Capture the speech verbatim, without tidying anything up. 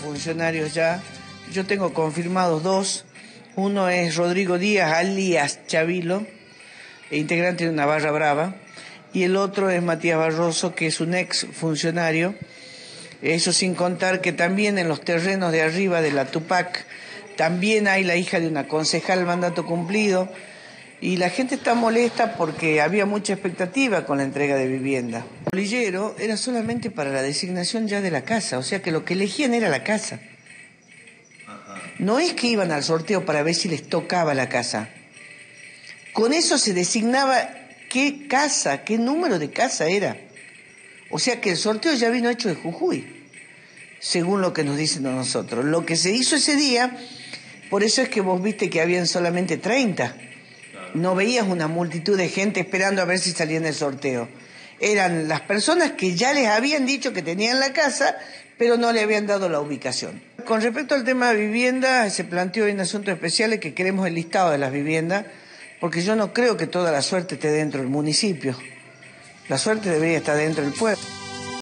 funcionarios ya. Yo tengo confirmados dos. Uno es Rodrigo Díaz, alias Chavilo, integrante de una barra brava. Y el otro es Matías Barroso, que es un ex funcionario. Eso sin contar que también en los terrenos de arriba de la Tupac también hay la hija de una concejal mandato cumplido. Y la gente está molesta porque había mucha expectativa con la entrega de vivienda. El bolillero era solamente para la designación ya de la casa, o sea que lo que elegían era la casa. No es que iban al sorteo para ver si les tocaba la casa. Con eso se designaba qué casa, qué número de casa era. O sea que el sorteo ya vino hecho de Jujuy, según lo que nos dicen a nosotros. Lo que se hizo ese día, por eso es que vos viste que habían solamente treinta. No veías una multitud de gente esperando a ver si salían el sorteo. Eran las personas que ya les habían dicho que tenían la casa, pero no le habían dado la ubicación. Con respecto al tema de vivienda, se planteó en asuntos especiales que queremos el listado de las viviendas, porque yo no creo que toda la suerte esté dentro del municipio. La suerte debería estar dentro del pueblo.